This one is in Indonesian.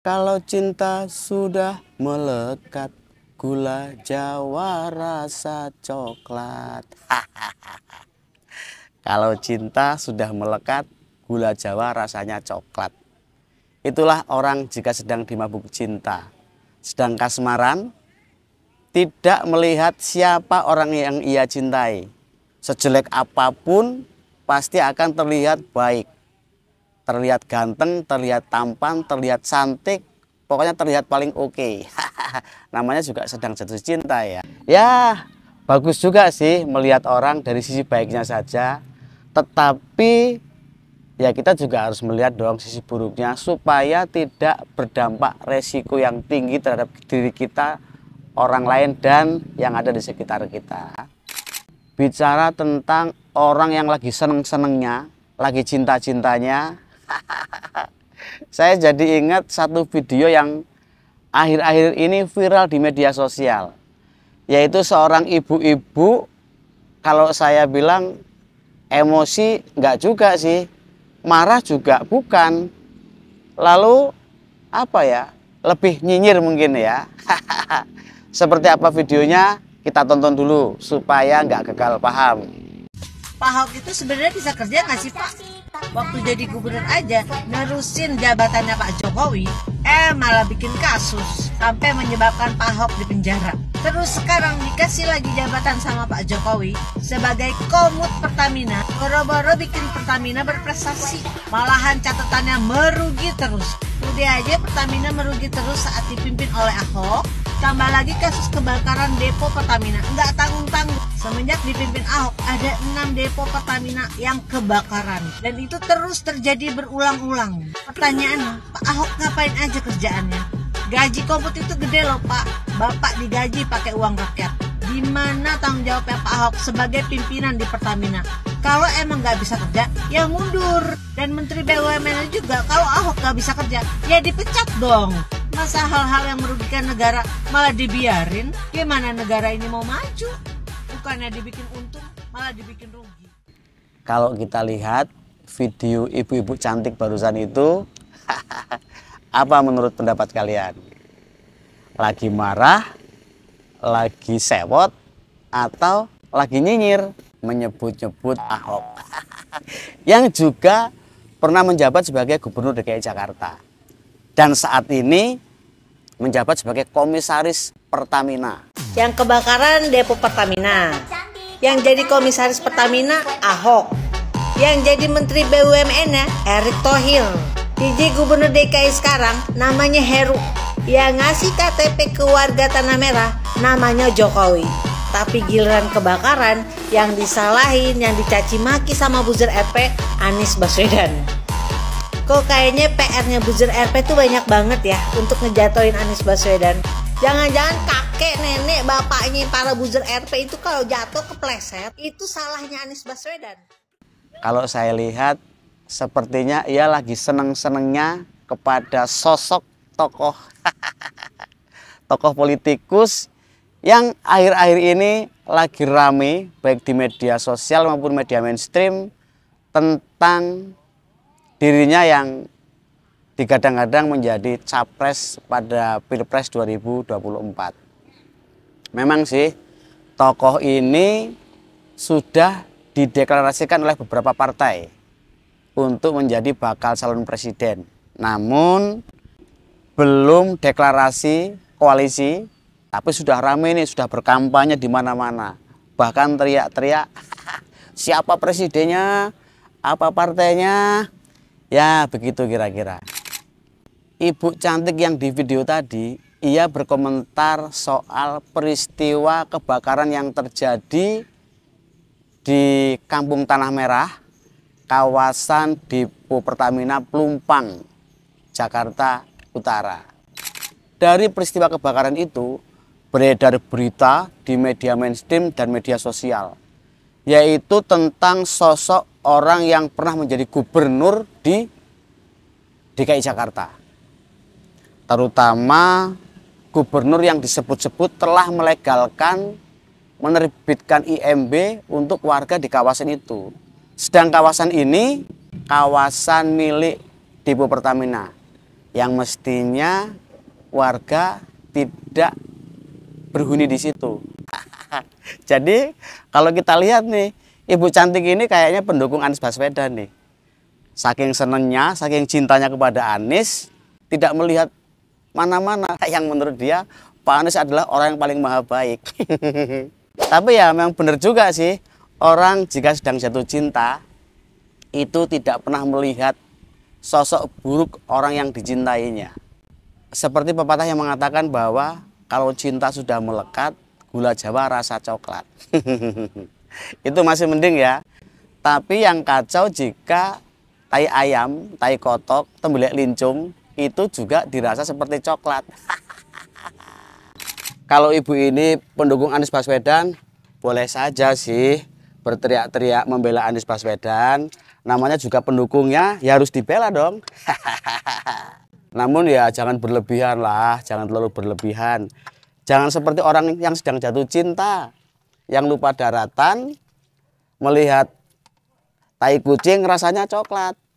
Kalau cinta sudah melekat, gula Jawa rasa coklat. Kalau cinta sudah melekat, gula Jawa rasanya coklat. Itulah orang jika sedang dimabuk cinta, sedang kasmaran, tidak melihat siapa orang yang ia cintai. Sejelek apapun, pasti akan terlihat baik. Terlihat ganteng, terlihat tampan, terlihat cantik, pokoknya terlihat paling oke. Namanya juga sedang jatuh cinta ya. Ya, bagus juga sih melihat orang dari sisi baiknya saja. Tetapi ya kita juga harus melihat dong sisi buruknya supaya tidak berdampak resiko yang tinggi terhadap diri kita, orang lain, dan yang ada di sekitar kita. Bicara tentang orang yang lagi seneng-senengnya, lagi cinta-cintanya, saya jadi ingat satu video yang akhir-akhir ini viral di media sosial, yaitu seorang ibu-ibu. Kalau saya bilang emosi enggak juga sih, marah juga bukan, lalu apa ya, lebih nyinyir mungkin ya. Seperti apa videonya, kita tonton dulu supaya nggak gagal paham. Pak Ahok itu sebenarnya bisa kerja nggak sih Pak? Waktu jadi gubernur aja nerusin jabatannya Pak Jokowi, malah bikin kasus sampai menyebabkan Pak Ahok di penjara. Terus sekarang dikasih lagi jabatan sama Pak Jokowi sebagai komut Pertamina, boro-boro bikin Pertamina berprestasi, malahan catatannya merugi terus. Udah aja Pertamina merugi terus saat dipimpin oleh Ahok, tambah lagi kasus kebakaran depo Pertamina nggak tanggung-tanggung. Semenjak dipimpin Ahok ada 6 depo Pertamina yang kebakaran, dan itu terus terjadi berulang-ulang. Pertanyaannya, Pak Ahok ngapain aja kerjaannya? Gaji komut itu gede loh Pak, Bapak digaji pakai uang rakyat. Di mana tanggung jawabnya Pak Ahok sebagai pimpinan di Pertamina? Kalau emang nggak bisa kerja, ya mundur. Dan Menteri BUMN juga, kalau Ahok nggak bisa kerja, ya dipecat dong. Masa hal-hal yang merugikan negara malah dibiarin? Gimana negara ini mau maju? Bukannya dibikin untung, malah dibikin rugi. Kalau kita lihat video ibu-ibu cantik barusan itu, apa menurut pendapat kalian? Lagi marah, lagi sewot, atau lagi nyinyir menyebut-nyebut Ahok yang juga pernah menjabat sebagai Gubernur DKI Jakarta dan saat ini menjabat sebagai Komisaris Pertamina. Yang kebakaran depo Pertamina, yang jadi komisaris Pertamina Ahok, yang jadi Menteri BUMN nya Erick Thohir, DJ Gubernur DKI sekarang namanya Heru, yang ngasih KTP ke warga Tanah Merah namanya Jokowi. Tapi giliran kebakaran yang disalahin, yang dicaci maki sama buzzer RP Anies Baswedan. Kok kayaknya PR-nya buzzer RP tuh banyak banget ya untuk ngejatoin Anies Baswedan. Jangan-jangan kakek, nenek, bapaknya para buzzer RP itu kalau jatuh kepleset, itu salahnya Anies Baswedan. Kalau saya lihat sepertinya ia lagi seneng-senengnya kepada sosok tokoh tokoh politikus yang akhir-akhir ini lagi rame baik di media sosial maupun media mainstream tentang dirinya yang digadang-gadang menjadi capres pada Pilpres 2024. Memang sih tokoh ini sudah dideklarasikan oleh beberapa partai untuk menjadi bakal calon presiden. Namun belum deklarasi koalisi, tapi sudah rame nih, sudah berkampanye di mana-mana. Bahkan teriak-teriak, siapa presidennya, apa partainya, ya begitu kira-kira. Ibu cantik yang di video tadi, ia berkomentar soal peristiwa kebakaran yang terjadi di Kampung Tanah Merah, kawasan depo Pertamina Pelumpang, Jakarta Utara. Dari peristiwa kebakaran itu beredar berita di media mainstream dan media sosial, yaitu tentang sosok orang yang pernah menjadi gubernur di DKI Jakarta. Terutama gubernur yang disebut-sebut telah melegalkan menerbitkan IMB untuk warga di kawasan itu. Sedang kawasan ini kawasan milik depo Pertamina. yang mestinya warga tidak berhuni di situ. Jadi kalau kita lihat nih, Ibu cantik ini kayaknya pendukung Anies Baswedan nih. Saking senengnya, saking cintanya kepada Anies, tidak melihat mana-mana yang menurut dia Pak Anies adalah orang yang paling maha baik. Tapi ya memang benar juga sih, orang jika sedang jatuh cinta itu tidak pernah melihat sosok buruk orang yang dicintainya. Seperti pepatah yang mengatakan bahwa kalau cinta sudah melekat, gula Jawa rasa coklat. Itu masih mending ya. Tapi yang kacau jika tai ayam, tai kotok, tembelek lincung itu juga dirasa seperti coklat. Kalau ibu ini pendukung Anies Baswedan, boleh saja sih berteriak-teriak membela Anies Baswedan. Namanya juga pendukungnya, ya harus dibela dong. Namun ya jangan berlebihan lah, jangan terlalu berlebihan. Jangan seperti orang yang sedang jatuh cinta, yang lupa daratan, melihat tai kucing rasanya coklat.